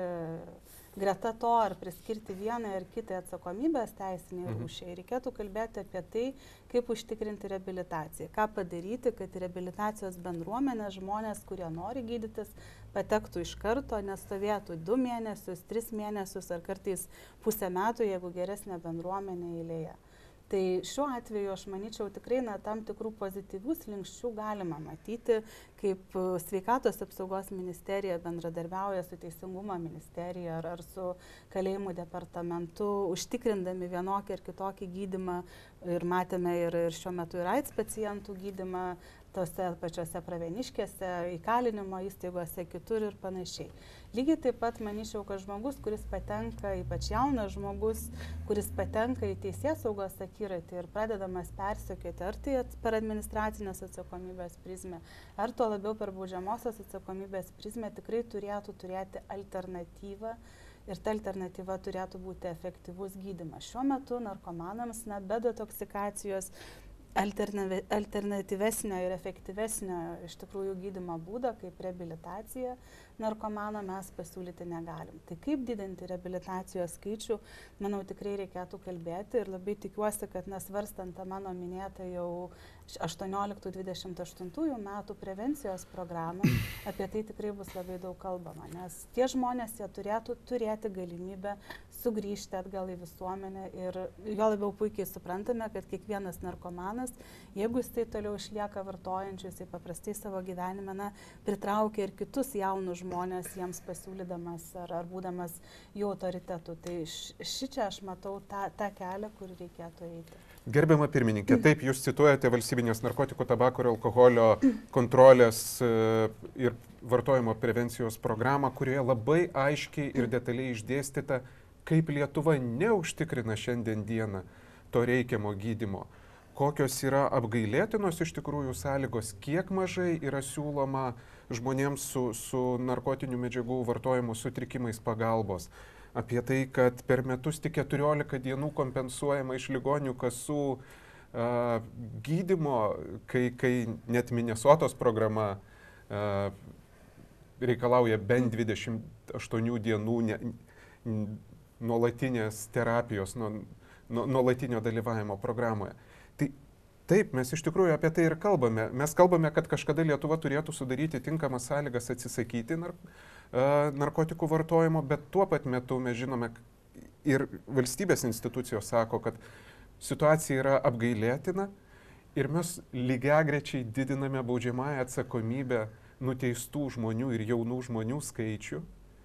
greta to, ar priskirti vieną ar kitą atsakomybės teisiniai rūšiai, reikėtų kalbėti apie tai, kaip užtikrinti reabilitaciją, ką padaryti, kad reabilitacijos bendruomenė žmonės, kurie nori gydytis, patektų iš karto, nestovėtų du mėnesius, tris mėnesius ar kartais pusę metų, jeigu geresnė bendruomenė eilėje. Tai šiuo atveju aš manyčiau tikrai na, tam tikrų pozityvių slinkščių galima matyti, kaip Sveikatos apsaugos ministerija bendradarbiauja su Teisingumo ministerija ar, ar su kalėjimų departamentu, užtikrindami vienokį ir kitokį gydymą ir matėme ir, ir šiuo metu ir AIDS pacientų gydymą tose pačiose Pravieniškėse, įkalinimo įstaigose, kitur ir panašiai. Lygiai taip pat manyčiau, kad žmogus, kuris patenka, ypač jaunas žmogus, kuris patenka į teisėsaugos akiratį ir pradedamas persekioti, ar tai per administracinės atsakomybės prizmę, ar tuo labiau per baudžiamosios atsakomybės prizmę, tikrai turėtų turėti alternatyvą ir ta alternatyva turėtų būti efektyvus gydymas. Šiuo metu narkomanams na, be detoksikacijos alternatyve- alternatyvesnio ir efektyvesnio iš tikrųjų gydymo būdo, kaip reabilitacija narkomano, mes pasiūlyti negalim. Tai kaip didinti reabilitacijos skaičių, manau, tikrai reikėtų kalbėti ir labai tikiuosi, kad nesvarstant tą mano minėtą jau aštuonioliktų dvidešimt aštuntų metų prevencijos programą, apie tai tikrai bus labai daug kalbama, nes tie žmonės jie turėtų turėti galimybę sugrįžti atgal į visuomenę ir jo labiau puikiai suprantame, kad kiekvienas narkomanas, jeigu jis tai toliau išlieka vartojančiu, jisai paprastai savo gyvenime na, pritraukia ir kitus jaunus žmonės, jiems pasiūlydamas ar, ar būdamas jų autoritetu. Tai ši čia aš matau tą, tą kelią, kur reikėtų eiti. Gerbiama pirmininkė, taip, jūs cituojate valstybinės narkotikų, tabako ir alkoholio kontrolės ir vartojimo prevencijos programą, kurioje labai aiškiai ir detaliai išdėstyta, kaip Lietuva neužtikrina šiandien dieną to reikiamo gydymo, kokios yra apgailėtinos iš tikrųjų sąlygos, kiek mažai yra siūloma žmonėms su, su narkotinių medžiagų vartojimo sutrikimais pagalbos, apie tai, kad per metus tik keturiolika dienų kompensuojama iš ligonių kasų uh, gydymo, kai, kai net Minesotos programa uh, reikalauja bent dvidešimt aštuonių dienų ne, nuolatinės terapijos, nu, nu, nuolatinio dalyvavimo programoje. Tai taip, mes iš tikrųjų apie tai ir kalbame. Mes kalbame, kad kažkada Lietuva turėtų sudaryti tinkamas sąlygas atsisakyti nar, uh, narkotikų vartojimo, bet tuo pat metu mes žinome ir valstybės institucijos sako, kad situacija yra apgailėtina ir mes lygiagrečiai didiname baudžiamąją atsakomybę nuteistų žmonių ir jaunų žmonių skaičių.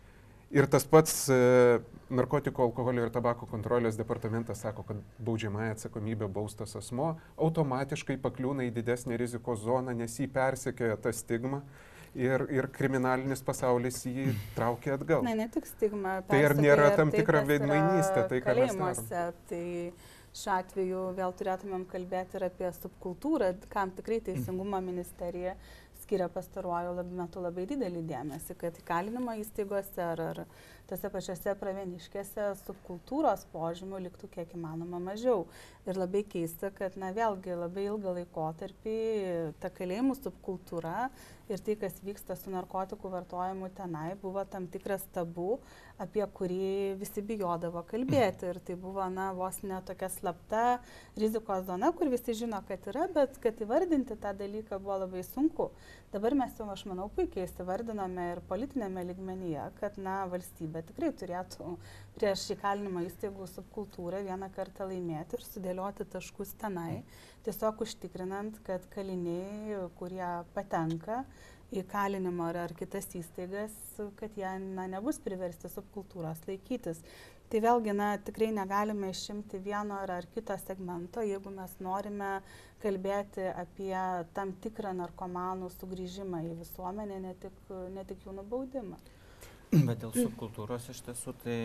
Ir tas pats e, narkotikų, alkoholio ir tabako kontrolės departamentas sako, kad baudžiamąją atsakomybę baustas asmo automatiškai pakliūna į didesnę rizikos zoną, nes jį persekioja ta stigma ir, ir kriminalinis pasaulis jį traukia atgal. Na, ne tik stigma. Tai ar nėra tam tai, tikra veidmainystė, tai ką mes darome? Tai šiuo atveju vėl turėtumėm kalbėti ir apie subkultūrą, kam tikrai Teisingumo ministerija skiria pastaruoju metu labai didelį dėmesį, kad įkalinimo įstaigose ar, ar tose pačiose pravieniškėse subkultūros požymių liktų kiek įmanoma mažiau. Ir labai keista, kad na, vėlgi labai ilgą laikotarpį ta kalėjimų subkultūra ir tai, kas vyksta su narkotikų vartojimu tenai, buvo tam tikras tabu, apie kurį visi bijodavo kalbėti. Ir tai buvo na, vos ne tokia slapta rizikos zona, kur visi žino, kad yra, bet kad įvardinti tą dalyką buvo labai sunku. Dabar mes jau, aš manau, puikiai įsivardiname ir politinėme lygmenyje, kad na, valstybė tikrai turėtų prieš įkalinimo įstaigų subkultūrą vieną kartą laimėti ir sudėlioti taškus tenai, tiesiog užtikrinant, kad kaliniai, kurie patenka į kalinimo ar, ar kitas įstaigas, kad jie na, nebus priversti subkultūros laikytis. Tai vėlgi, na, tikrai negalime išimti vieno ar, ar kito segmento, jeigu mes norime kalbėti apie tam tikrą narkomanų sugrįžimą į visuomenę, ne tik, ne tik jų nubaudimą. Bet dėl subkultūros iš tiesų tai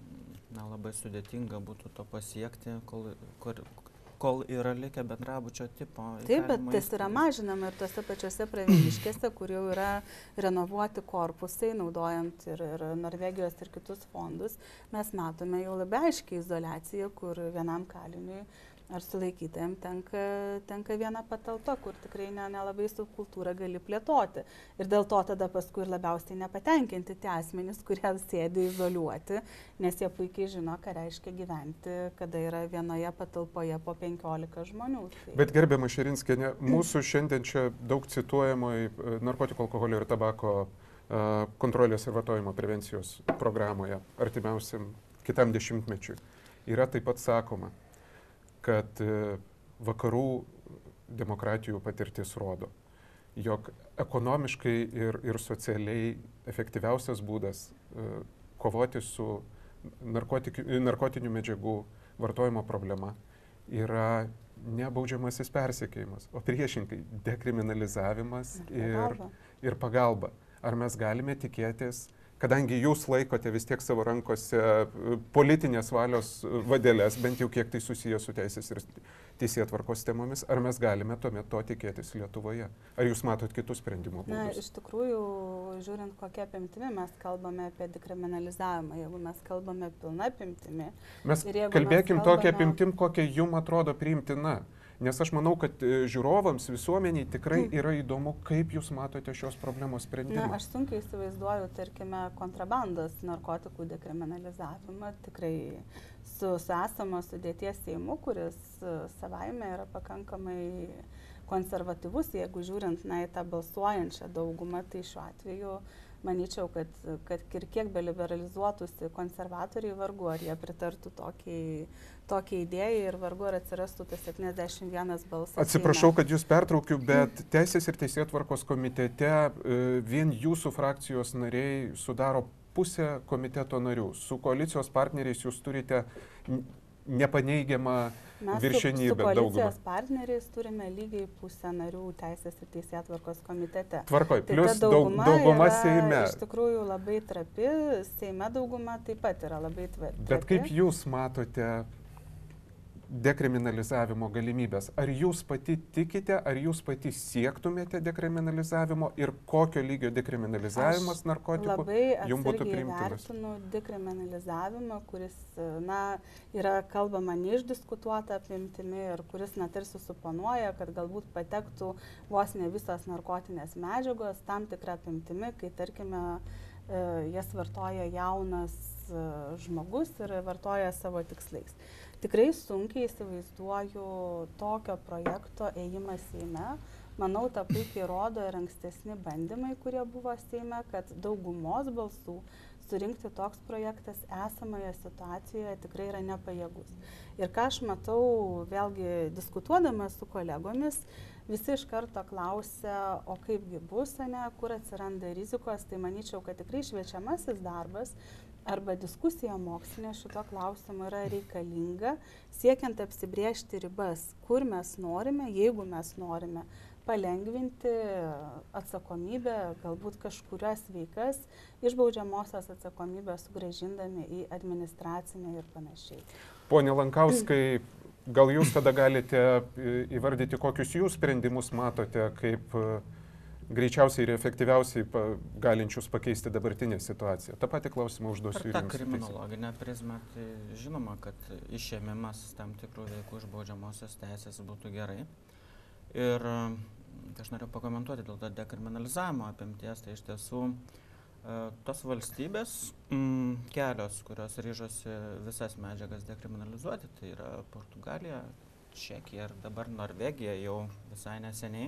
na, labai sudėtinga būtų to pasiekti, kol, kur, kol yra likę bendrabučio tipo. Taip, bet tas yra mažinama ir tose pačiose pravieniškėse, kur jau yra renovuoti korpusai, naudojant ir, ir Norvegijos ir kitus fondus, mes matome jau labai aiškiai izoliaciją, kur vienam kaliniui ar sulaikytėm tenka, tenka viena patalpa, kur tikrai ne, nelabai subkultūrą gali plėtoti. Ir dėl to tada paskui ir labiausiai nepatenkinti tie asmenys, kurie sėdi izoliuoti, nes jie puikiai žino, ką reiškia gyventi, kada yra vienoje patalpoje po penkiolika žmonių. Tai... Bet gerbiama Širinskienė, mūsų šiandien čia daug cituojamoj narkotikų, alkoholio ir tabako uh, kontrolės ir vartojimo prevencijos programoje artimiausiam kitam dešimtmečiui yra taip pat sakoma, kad vakarų demokratijų patirtis rodo, jog ekonomiškai ir, ir socialiai efektyviausias būdas uh, kovoti su narkotinių medžiagų vartojimo problema yra ne baudžiamasis persekiojimas, o priešingai dekriminalizavimas ir, ir pagalba. Ar mes galime tikėtis, kadangi jūs laikote vis tiek savo rankose politinės valios vadeles, bent jau kiek tai susijęs su teisės ir teisėtvarkos temomis, ar mes galime tuomet to tikėtis Lietuvoje? Ar jūs matot kitus sprendimo būdus? Na, iš tikrųjų, žiūrint kokia apimtimi, mes kalbame apie dekriminalizavimą. Jeigu mes kalbame pilna apimtimi. Mes kalbėkim mes kalbame... tokią apimtim, kokia jums atrodo priimtina. Nes aš manau, kad žiūrovams, visuomeniai tikrai yra įdomu, kaip jūs matote šios problemos sprendimą. Na, aš sunkiai įsivaizduoju, tarkime, kontrabandos narkotikų dekriminalizavimą. Tikrai su, su esamo sudėties Seimu, kuris savaime yra pakankamai konservatyvus, jeigu žiūrint na, į tą balsuojančią daugumą, tai šiuo atveju manyčiau, kad, kad ir kiek beliberalizuotųsi konservatoriai, vargu ar jie pritartų tokiai, tokiai idėjai ir vargu ar atsirastų tas septyniasdešimt vienas balsas. Atsiprašau, kad jūs pertraukiu, bet Teisės ir Teisėtvarkos komitete vien jūsų frakcijos nariai sudaro pusę komiteto narių. Su koalicijos partneriais jūs turite nepaneigiamą viršenybę. Mes su, su koalicijos partneriais turime lygiai pusę narių Teisės ir Teisėtvarkos komitete. Tvarkoj, tai plius dauguma, dauguma yra, Seime. Iš tikrųjų labai trapi, Seime dauguma taip pat yra labai trapi. Bet kaip jūs matote dekriminalizavimo galimybės? Ar jūs pati tikite, ar jūs pati siektumėte dekriminalizavimo ir kokio lygio dekriminalizavimas Aš narkotikų jums būtų priimtinas? Labai vertinu dekriminalizavimą, kuris na, yra kalbama neišdiskutuota apimtimi ir kuris na, tarsi suponuoja, kad galbūt patektų vos ne visos narkotinės medžiagos tam tikrą apimtimi, kai tarkime jas vartoja jaunas žmogus ir vartoja savo tikslais. Tikrai sunkiai įsivaizduoju tokio projekto ėjimą Seime. Manau, tą puikiai rodo ir ankstesni bandymai, kurie buvo Seime, kad daugumos balsų surinkti toks projektas esamoje situacijoje tikrai yra nepajėgus. Ir ką aš matau, vėlgi diskutuodama su kolegomis, visi iš karto klausia, o kaipgi bus, ne, kur atsiranda rizikos, tai manyčiau, kad tikrai šviečiamasis darbas arba diskusija mokslinė šito klausimo yra reikalinga, siekiant apsibriežti ribas, kur mes norime, jeigu mes norime palengvinti atsakomybę, galbūt kažkurias veikas iš baudžiamosios atsakomybės sugrąžindami į administracinę ir panašiai. Pone Lankauskai, gal jūs tada galite įvardyti, kokius jūs sprendimus matote, kaip greičiausiai ir efektyviausiai pa, galinčius pakeisti dabartinę situaciją. Ta pati klausimą užduosiu ir jums. Per tą kriminologinę prizmę, tai žinoma, kad išėmimas tam tikrų veikų iš baudžiamosios teisės būtų gerai. Ir aš noriu pakomentuoti dėl to dekriminalizavimo apimties, tai iš tiesų tos valstybės m, kelios, kurios ryžosi visas medžiagas dekriminalizuoti, tai yra Portugalija, Čekija ir dabar Norvegija jau visai neseniai.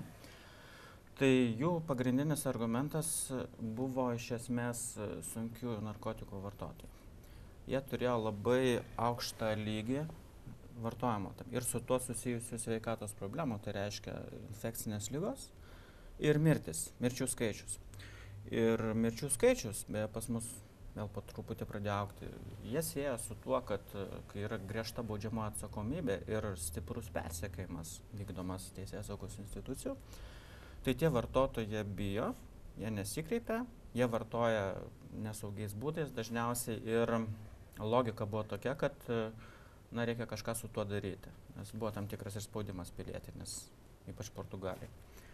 Tai jų pagrindinis argumentas buvo iš esmės sunkių narkotikų vartotojų. Jie turėjo labai aukštą lygį vartojimo ir su tuo susijusių sveikatos problemų, tai reiškia infekcinės ligos ir mirtis, mirčių skaičius. Ir mirčių skaičius, beje, pas mus vėl po truputį pradėjo augti, jie sieja su tuo, kad kai yra griežta baudžiama atsakomybė ir stiprus persekiojimas vykdomas teisėsaugos institucijų, tai tie vartotojai bijo, jie nesikreipia, jie vartoja nesaugiais būdais dažniausiai ir logika buvo tokia, kad na, reikia kažką su tuo daryti, nes buvo tam tikras ir spaudimas pilietinis, ypač Portugalijai.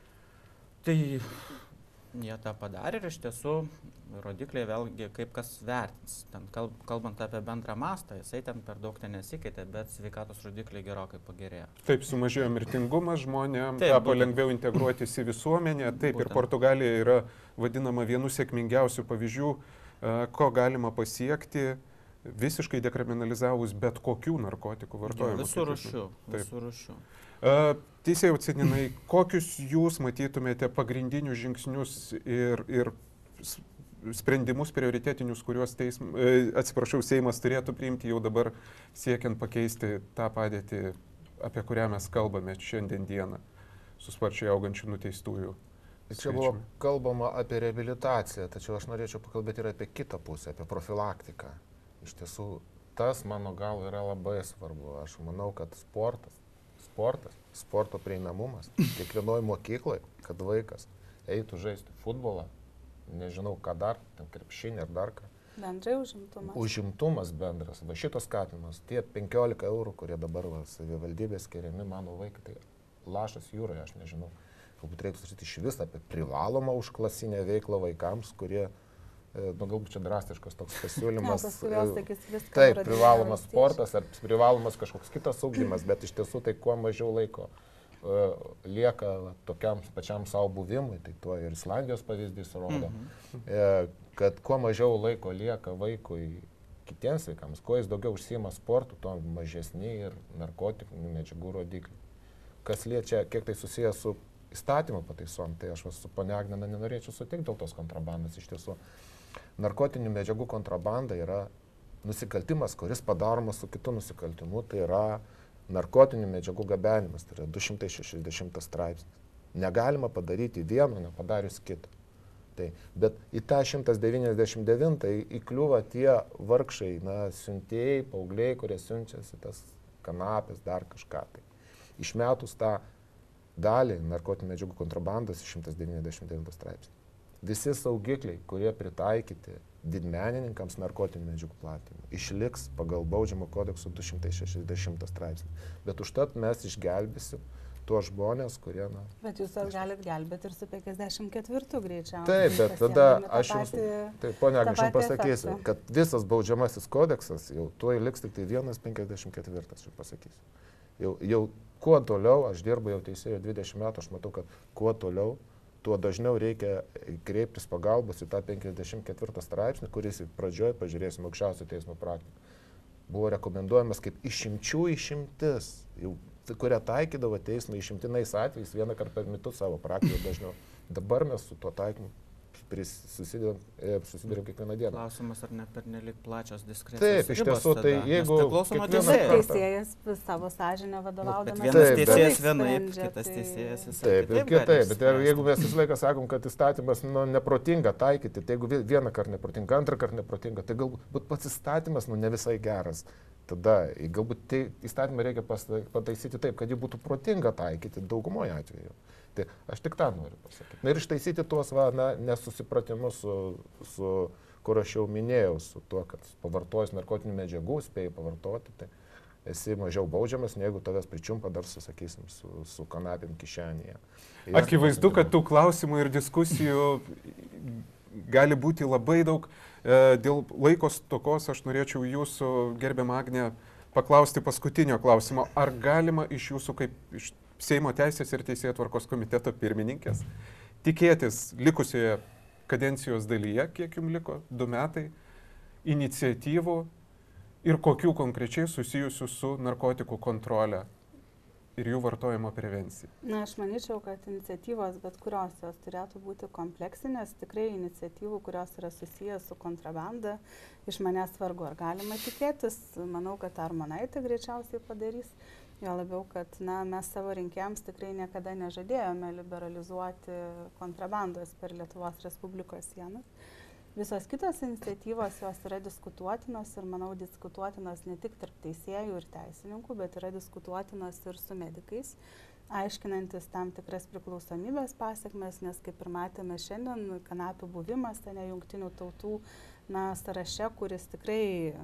Tai jie tą padarė ir iš tiesų rodikliai vėlgi kaip kas vertins. Ten kalbant apie bendrą mastą, jisai ten per daug ten nesikeitė, bet sveikatos rodikliai gerokai pagerėjo. Taip, sumažėjo mirtingumas, žmonėms Taip, tapo būtent. lengviau integruotis į visuomenę. Taip, Būtent. ir Portugalija yra vadinama vienu sėkmingiausių pavyzdžių, ko galima pasiekti visiškai dekriminalizavus bet kokių narkotikų vartojimą. Visų rūšių, visų rūšių. Teisėjau Cininai, kokius jūs matytumėte pagrindinius žingsnius ir, ir sprendimus prioritetinius, kuriuos teism, atsiprašau, Seimas turėtų priimti jau dabar siekiant pakeisti tą padėtį, apie kurią mes kalbame šiandien dieną su sparčiai augančių nuteistųjų? Čia buvo kalbama apie reabilitaciją, tačiau aš norėčiau pakalbėti ir apie kitą pusę, apie profilaktiką. Iš tiesų, tas mano gal yra labai svarbu. Aš manau, kad sportas, sportas, sporto prieinamumas kiekvienoje mokykloje, kad vaikas eitų žaisti futbolą, nežinau ką dar, ten krepšinį ar dar ką. Bendrai užimtumas. Užimtumas bendras, va šitos skatinimas, tie penkiolika eurų, kurie dabar va, savivaldybės skiriami mano vaikai, tai lašas jūroje, aš nežinau. Galbūt reiktų sakyti iš vis apie privalomą užklasinę veiklą vaikams, kurie nu galbūt čia drastiškas toks pasiūlymas. paskui vėl sakys viską. Taip, nurodinėja privalomas valstiečiai. sportas ar privalomas kažkoks kitas ugdymas, bet iš tiesų tai kuo mažiau laiko e, lieka va, tokiam pačiam savo buvimui, tai tuo ir Islandijos pavyzdys rodo, Mhm. e, kad kuo mažiau laiko lieka vaikui kitiems vaikams, kuo jis daugiau užsiima sportu, tuo mažesni ir narkotinių medžiagų rodikliai. Kas liečia, kiek tai susijęs su įstatymo pataisom, tai aš su ponia Agnena nenorėčiau sutikti dėl tos kontrabandos. Iš tiesų, narkotinių medžiagų kontrabanda yra nusikaltimas, kuris padaromas su kitu nusikaltimu, tai yra narkotinių medžiagų gabenimas, tai yra du šimtai šešiasdešimtas straipsnis. Negalima padaryti vieno, nepadarius kito. Tai, bet į tą šimtas devyniasdešimt devintą įkliūva tie vargšai, na, siuntėjai, paaugliai, kurie siunčiasi tas kanapės, dar kažką. Tai. Išmetus tą dalį narkotinių medžiagų kontrabandos į šimtas devyniasdešimt devintą straipsnį. Visi saugikliai, kurie pritaikyti didmenininkams narkotinių medžiagų platinimui, išliks pagal baudžiamo kodekso du šimtai šešiasdešimtą straipsnį. Bet užtat mes išgelbėsim tuos žmonės, kurie, na... Bet jūs ar galit gelbėti ir su penkiasdešimt ketvirtu greičiausiai. Taip, bet tada aš jums... Taip, ponia, aš jums pasakysiu, efektą. kad visas baudžiamasis kodeksas jau tuoj liks tik tai vienas penkiasdešimt ketvirtas, aš pasakysiu. Jau, jau kuo toliau, aš dirbu jau teisėjo dvidešimt metų, aš matau, kad kuo toliau, tuo dažniau reikia kreiptis pagalbos į tą penkiasdešimt ketvirtą straipsnį, kuris pradžioje, pažiūrėsim, aukščiausio teismo praktiką, buvo rekomenduojamas kaip išimčių išimtis, jau, kurią taikydavo teismai išimtinais atvejais vieną kartą per metus savo praktiką dažniau. Dabar mes su tuo taikymu susidurėm kiekvieną dieną. Klausimas, ar ne per nelik plačios diskrecijos Taip, iš ribos tiesų, tai tada, nes jeigu priklauso nuo kiekvieną teisėjo. kartą- Teisėjas savo sąžinę vadovaudamas. Bet vienas Taip, bet- teisėjas Taip vienaip, sprendžia, kitas tai- teisėjas visai Taip, ir kitaip kitaip, gali bet spręsti. jeigu mes visą laiką sakom, kad įstatymas nu, neprotinga taikyti, tai jeigu vi- vieną kartą neprotinga, antrą kartą neprotinga, tai galbūt pats įstatymas nu, ne visai geras. Tada galbūt tai įstatymą reikia pasta- pataisyti taip, kad jį būtų protinga taikyti daugumoje atveju. Tai aš tik tą noriu pasakyti. Na ir ištaisyti tuos va, na, nesusipratimus, su, su, kur aš jau minėjau, su tuo, kad pavartojus narkotinių medžiagų, spėjai pavartoti, tai esi mažiau baudžiamas, negu tavęs pričiumpa dar, su, sakysim, su, su kanapėm kišenėje. Ir- Akivaizdu, kad tų klausimų ir diskusijų gali būti labai daug. E, Dėl laiko stokos aš norėčiau jūsų, gerbiama Agnė, paklausti paskutinio klausimo. Ar galima iš jūsų kaip iš Seimo Teisės ir Teisėtvarkos komiteto pirmininkės tikėtis likusioje kadencijos dalyje, kiek jums liko, du metai, iniciatyvų ir kokių konkrečiai susijusių su narkotikų kontrolė ir jų vartojimo prevencija? Na, aš manyčiau, kad iniciatyvos, bet kurios jos turėtų būti kompleksinės, tikrai iniciatyvų, kurios yra susijęs su kontrabanda, iš manęs vargu ar galima tikėtis. Manau, kad Armonaitė greičiausiai padarys. Jo labiau, kad na, mes savo rinkėjams tikrai niekada nežadėjome liberalizuoti kontrabandos per Lietuvos Respublikos sienas. Visos kitos iniciatyvos jos yra diskutuotinos ir, manau, diskutuotinos ne tik tarp teisėjų ir teisininkų, bet yra diskutuotinos ir su medikais, aiškinantis tam tikras priklausomybės pasiekmes, nes kaip ir matėme šiandien, kanapių buvimas, tai ne jungtinių tautų na, sąraše, kuris tikrai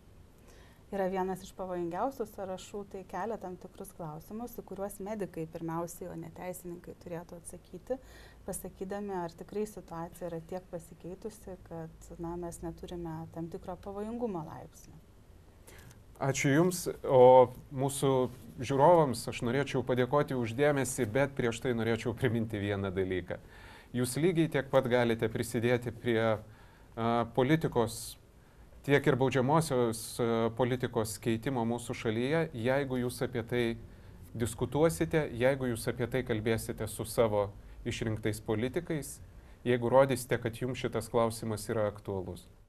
yra vienas iš pavojingiausių sąrašų, tai kelia tam tikrus klausimus, į kuriuos medikai pirmiausiai, o ne teisininkai turėtų atsakyti, pasakydami, ar tikrai situacija yra tiek pasikeitusi, kad na, mes neturime tam tikro pavojingumo laipsnio. Ačiū Jums, o mūsų žiūrovams aš norėčiau padėkoti už dėmesį, bet prieš tai norėčiau priminti vieną dalyką. Jūs lygiai tiek pat galite prisidėti prie a, politikos, tiek ir baudžiamosios politikos keitimo mūsų šalyje, jeigu jūs apie tai diskutuosite, jeigu jūs apie tai kalbėsite su savo išrinktais politikais, jeigu rodysite, kad jums šitas klausimas yra aktualus.